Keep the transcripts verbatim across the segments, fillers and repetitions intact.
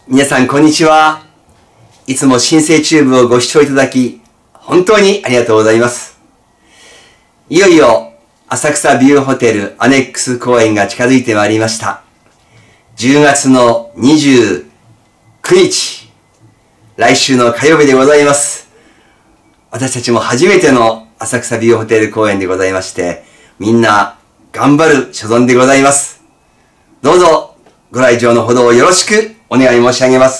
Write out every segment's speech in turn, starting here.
皆さんこんにちは。いつも新生チューブをご視聴いただき、本当にありがとうございます。いよいよ、浅草ビューホテルアネックス公演が近づいてまいりました。じゅうがつのにじゅうくにち、来週の火曜日でございます。私たちも初めての浅草ビューホテル公演でございまして、みんな頑張る所存でございます。どうぞご来場のほどをよろしくお願い申し上げます。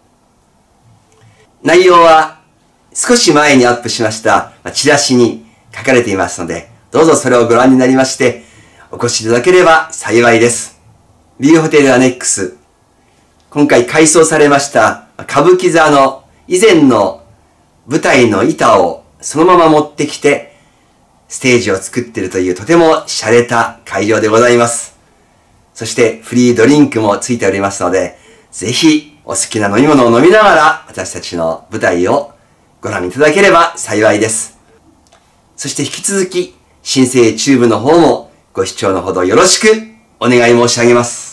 内容は少し前にアップしましたチラシに書かれていますので、どうぞそれをご覧になりましてお越しいただければ幸いです。ビューホテルアネックス、今回改装されました歌舞伎座の以前の舞台の板をそのまま持ってきてステージを作っているというとても洒落た会場でございます。そしてフリードリンクもついておりますので、ぜひお好きな飲み物を飲みながら私たちの舞台をご覧いただければ幸いです。そして引き続き新生チューブの方もご視聴のほどよろしくお願い申し上げます。